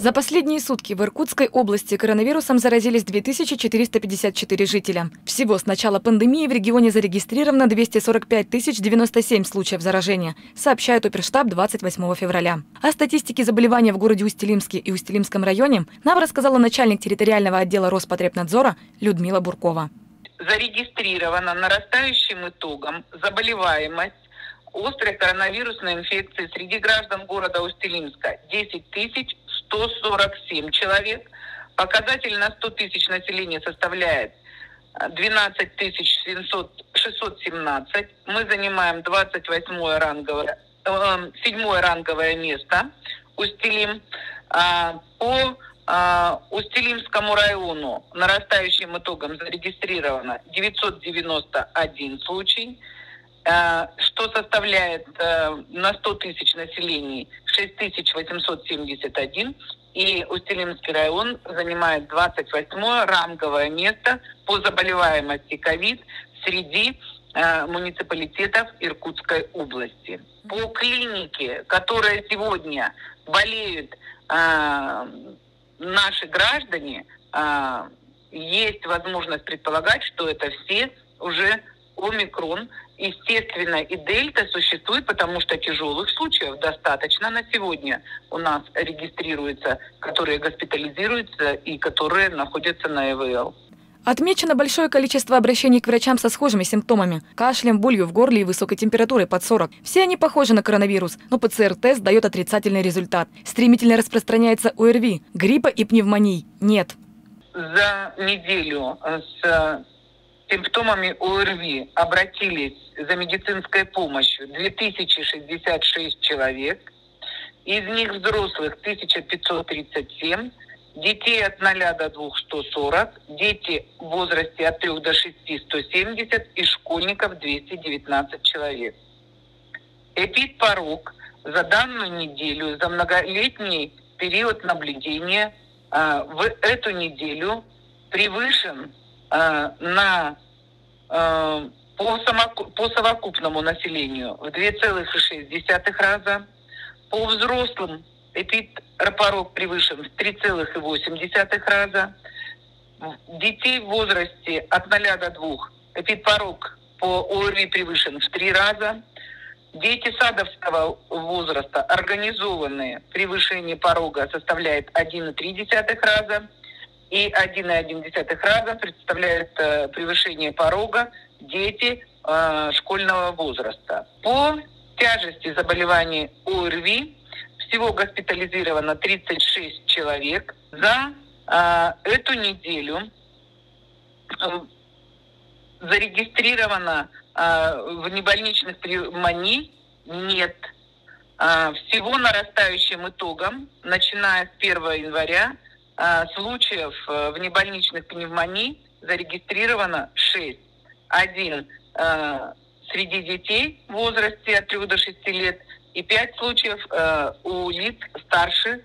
За последние сутки в Иркутской области коронавирусом заразились 2454 жителя. Всего с начала пандемии в регионе зарегистрировано 245 097 случаев заражения, сообщает Оперштаб 28 февраля. О статистике заболевания в городе Усть-Илимске и Усть-Илимском районе нам рассказала начальник территориального отдела Роспотребнадзора Людмила Буркова. Зарегистрирована нарастающим итогом заболеваемость острой коронавирусной инфекции среди граждан города Усть-Илимска 10 147 человек. Показатель на 100 тысяч населения составляет 12 617. Мы занимаем 7-е ранговое место Усть-Илим. По Усть-Илимскому району нарастающим итогом зарегистрировано 991 случай, что составляет на 100 тысяч населения 6871. И Усть-Илимский район занимает 28-е ранговое место по заболеваемости ковид среди муниципалитетов Иркутской области. По клинике, которая сегодня болеют наши граждане, есть возможность предполагать, что это все уже омикрон. Естественно, и дельта существует, потому что тяжелых случаев достаточно на сегодня у нас регистрируется, которые госпитализируются и которые находятся на ИВЛ. Отмечено большое количество обращений к врачам со схожими симптомами – кашлем, болью в горле и высокой температурой под 40. Все они похожи на коронавирус, но ПЦР-тест дает отрицательный результат. Стремительно распространяется ОРВИ, гриппа и пневмоний нет. За неделю с симптомами ОРВИ обратились за медицинской помощью 2066 человек, из них взрослых 1537, детей от 0 до 2 140, дети в возрасте от 3 до 6 170 и школьников 219 человек. Эпидпорог за данную неделю, за многолетний период наблюдения в эту неделю превышен по совокупному населению в 2,6 раза. По взрослым эпидпорог превышен в 3,8 раза. Детей в возрасте от 0 до 2 эпидпорог по ОРВИ превышен в 3 раза. Дети садовского возраста организованные превышение порога составляет 1,3 раза. И 1,1 раза представляет превышение порога дети школьного возраста. По тяжести заболеваний ОРВИ всего госпитализировано 36 человек. За эту неделю зарегистрировано внебольничных пневмоний нет. Всего нарастающим итогом, начиная с 1 января, случаев внебольничных пневмоний зарегистрировано 6. Один среди детей в возрасте от 3 до 6 лет и 5 случаев у лиц старше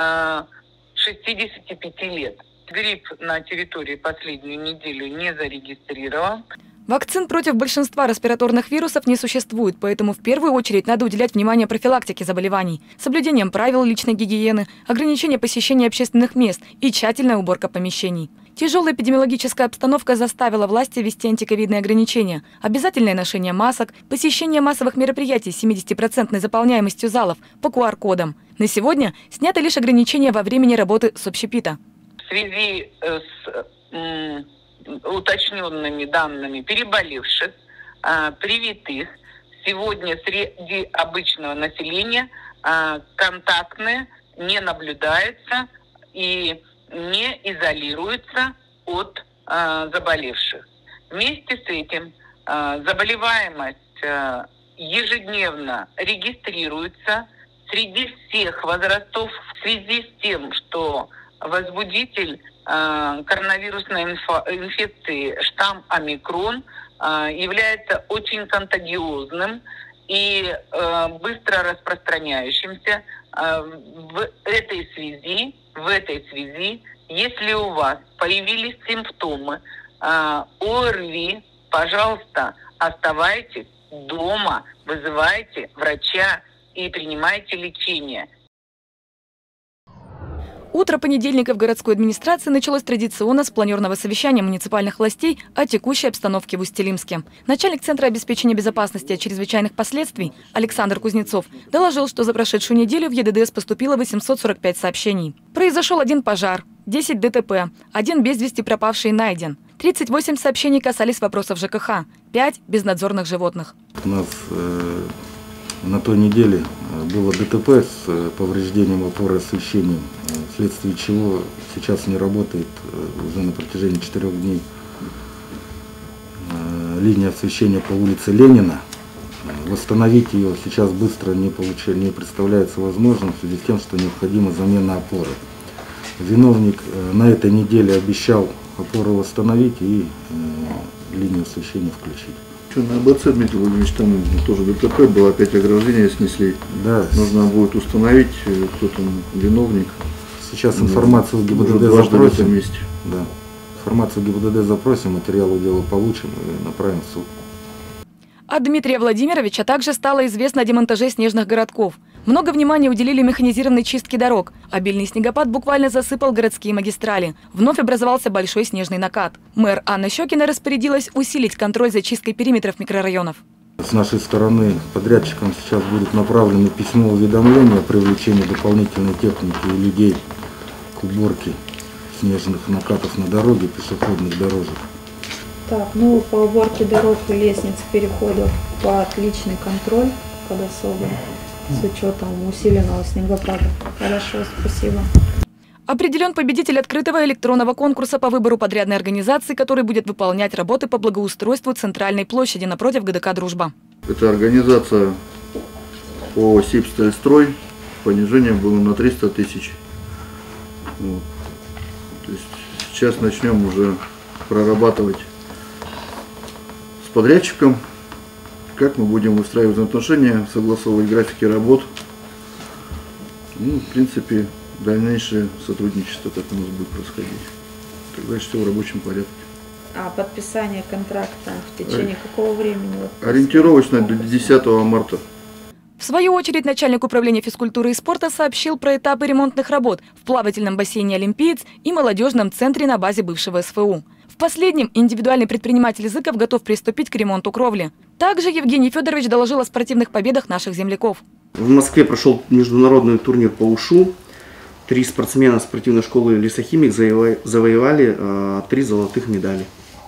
65 лет. Грипп на территории последнюю неделю не зарегистрирован. Вакцин против большинства респираторных вирусов не существует, поэтому в первую очередь надо уделять внимание профилактике заболеваний, соблюдением правил личной гигиены, ограничение посещения общественных мест и тщательная уборка помещений. Тяжелая эпидемиологическая обстановка заставила власти ввести антиковидные ограничения, обязательное ношение масок, посещение массовых мероприятий с 70% заполняемостью залов по QR-кодам. На сегодня снято лишь ограничения во времени работы с общепита. В связи с уточненными данными переболевших, привитых, сегодня среди обычного населения контактные не наблюдается и не изолируется от заболевших. Вместе с этим заболеваемость ежедневно регистрируется среди всех возрастов в связи с тем, что возбудитель коронавирусной инфекции штамм омикрон является очень контагиозным и быстро распространяющимся. В этой связи, если у вас появились симптомы ОРВИ, пожалуйста, оставайтесь дома, вызывайте врача и принимайте лечение. Утро понедельника в городской администрации началось традиционно с планерного совещания муниципальных властей о текущей обстановке в Усть-Илимске. Начальник Центра обеспечения безопасности от чрезвычайных последствий Александр Кузнецов доложил, что за прошедшую неделю в ЕДДС поступило 845 сообщений. Произошел 1 пожар, 10 ДТП, 1 без вести пропавший найден. 38 сообщений касались вопросов ЖКХ, 5 – безнадзорных животных. У нас на той неделе было ДТП с повреждением опоры освещения, вследствие чего сейчас не работает уже на протяжении 4 дней линия освещения по улице Ленина. Восстановить ее сейчас быстро не представляется возможным в связи с тем, что необходима замена опоры. Виновник на этой неделе обещал опору восстановить и линию освещения включить. На АБЦ, Дмитрий Владимирович, там тоже ДТП было, опять ограждение снесли. Да. Нужно будет установить, кто там виновник. Сейчас информацию в ГИБДД запросим. Да. Информацию в ГИБДД запросим, материалы дела получим и направим в суд. От Дмитрия Владимировича также стало известно о демонтаже снежных городков. Много внимания уделили механизированной чистке дорог. Обильный снегопад буквально засыпал городские магистрали. Вновь образовался большой снежный накат. Мэр Анна Щекина распорядилась усилить контроль за чисткой периметров микрорайонов. С нашей стороны подрядчикам сейчас будет направлено письмо уведомления о привлечении дополнительной техники и людей к уборке снежных накатов на дороге, пешеходных дорожек. Так, ну по уборке дорог и лестниц, переходов по отличный контроль под особым, с учетом усиленного снегопада. Хорошо, спасибо. Определен победитель открытого электронного конкурса по выбору подрядной организации, который будет выполнять работы по благоустройству центральной площади напротив ГДК «Дружба». Это организация по Сибстальстрой. Понижение было на 300 тысяч. Вот. То есть сейчас начнем уже прорабатывать с подрядчиком, как мы будем выстраивать отношения, согласовывать графики работ. Ну, в принципе, дальнейшее сотрудничество как у нас будет происходить. Тогда все в рабочем порядке. А подписание контракта в течение какого времени? Ориентировочно до 10 марта. В свою очередь, начальник управления физкультуры и спорта сообщил про этапы ремонтных работ в плавательном бассейне «Олимпиец» и молодежном центре на базе бывшего СФУ. В последнем индивидуальный предприниматель Зыков готов приступить к ремонту кровли. Также Евгений Федорович доложил о спортивных победах наших земляков. В Москве прошел международный турнир по УШУ. 3 спортсмена спортивной школы «Лесохимик» завоевали 3 золотых медали.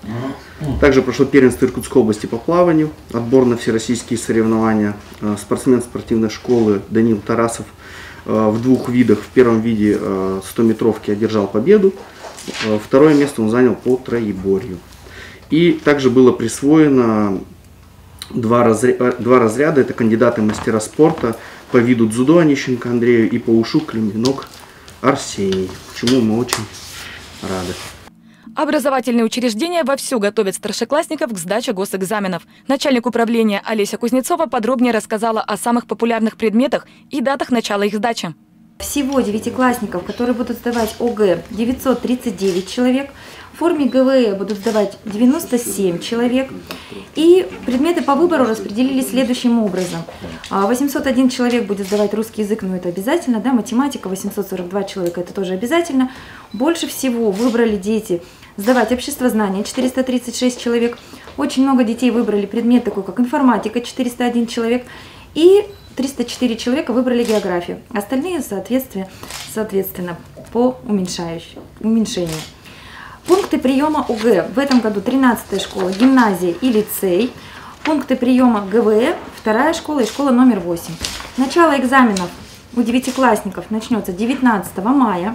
Также прошло первенство Иркутской области по плаванию, отбор на всероссийские соревнования. Спортсмен спортивной школы Данил Тарасов в 2 видах. В первом виде 100-метровки одержал победу, второе место он занял по троеборью. И также было присвоено 2 разряда, это кандидаты мастера спорта по виду дзюдо Онищенко Андрею и по УШУ Клименок Арсений, чему мы очень рады. Образовательные учреждения вовсю готовят старшеклассников к сдаче госэкзаменов. Начальник управления Олеся Кузнецова подробнее рассказала о самых популярных предметах и датах начала их сдачи. Всего девятиклассников, которые будут сдавать ОГЭ, 939 человек. В форме ГВЭ будут сдавать 97 человек. И предметы по выбору распределились следующим образом. 801 человек будет сдавать русский язык, но это обязательно. Да? Математика 842 человека, это тоже обязательно. Больше всего выбрали дети сдавать обществознание, 436 человек. Очень много детей выбрали предмет такой, как информатика, 401 человек. И 304 человека выбрали географию. Остальные, соответственно, по уменьшению. Пункты приема ОГЭ. В этом году 13-я школа, гимназия и лицей. Пункты приема ГВЭ, 2-я школа и школа номер 8. Начало экзаменов у девятиклассников начнется 19 мая.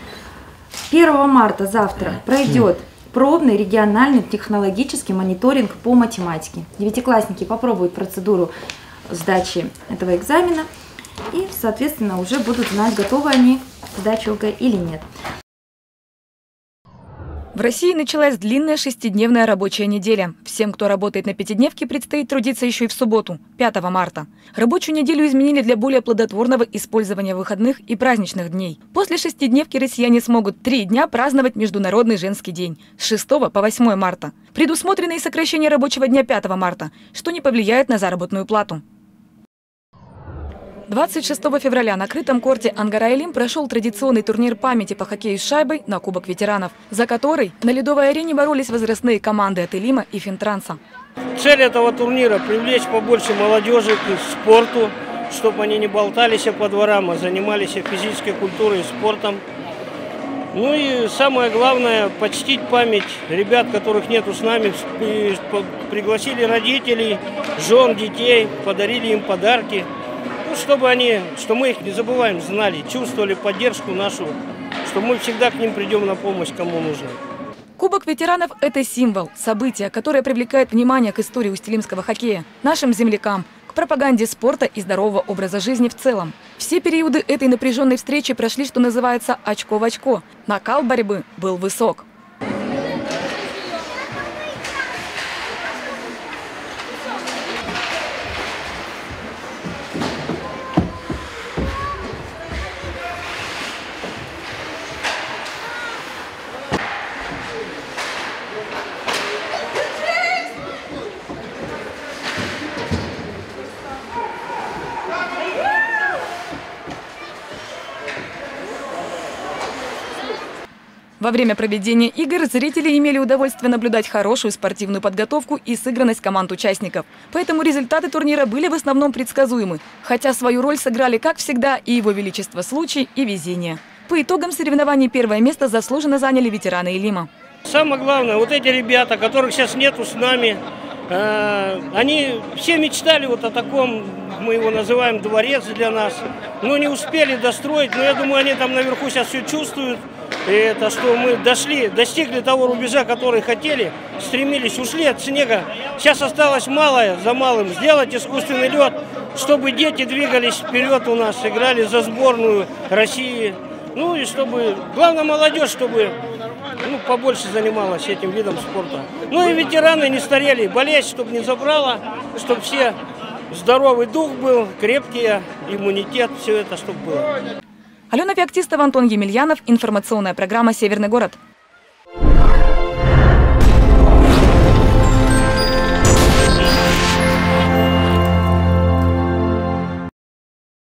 1 марта завтра пройдет пробный региональный технологический мониторинг по математике. Девятиклассники попробуют процедуру сдачи этого экзамена и, соответственно, уже будут знать, готовы они к сдаче ОГЭ или нет. В России началась длинная 6-дневная рабочая неделя. Всем, кто работает на пятидневке, предстоит трудиться еще и в субботу, 5 марта. Рабочую неделю изменили для более плодотворного использования выходных и праздничных дней. После 6-дневки россияне смогут 3 дня праздновать Международный женский день с 6 по 8 марта. Предусмотрено и сокращение рабочего дня 5 марта, что не повлияет на заработную плату. 26 февраля на крытом корте Ангара-Илим прошел традиционный турнир памяти по хоккею с шайбой на Кубок ветеранов, за который на ледовой арене боролись возрастные команды от Илима и Финтранса. Цель этого турнира – привлечь побольше молодежи к спорту, чтобы они не болтались по дворам, а занимались физической культурой и спортом. Ну и самое главное – почтить память ребят, которых нету с нами. Пригласили родителей, жен, детей, подарили им подарки. Ну, чтобы они, что мы их не забываем, знали, чувствовали поддержку нашу, что мы всегда к ним придем на помощь, кому нужно. Кубок ветеранов – это символ, событие, которое привлекает внимание к истории усть-илимского хоккея, нашим землякам, к пропаганде спорта и здорового образа жизни в целом. Все периоды этой напряженной встречи прошли, что называется, очко в очко. Накал борьбы был высок. Во время проведения игр зрители имели удовольствие наблюдать хорошую спортивную подготовку и сыгранность команд участников. Поэтому результаты турнира были в основном предсказуемы, хотя свою роль сыграли, как всегда, и Его Величество случай, и везение. По итогам соревнований первое место заслуженно заняли ветераны Илима. Самое главное, вот эти ребята, которых сейчас нету с нами, они все мечтали вот о таком, мы его называем дворец для нас, но не успели достроить, но я думаю, они там наверху сейчас все чувствуют. И это, что мы достигли того рубежа, который хотели, стремились, ушли от снега. Сейчас осталось малое за малым, сделать искусственный лед, чтобы дети двигались вперед у нас, играли за сборную России. Ну и чтобы, главное, молодежь, чтобы побольше занималась этим видом спорта. Ну и ветераны не старели, болеть, чтобы не забрало, чтобы все здоровый дух был, крепкий иммунитет, все это, чтобы было. Алена Феоктистова, Антон Емельянов. Информационная программа «Северный город».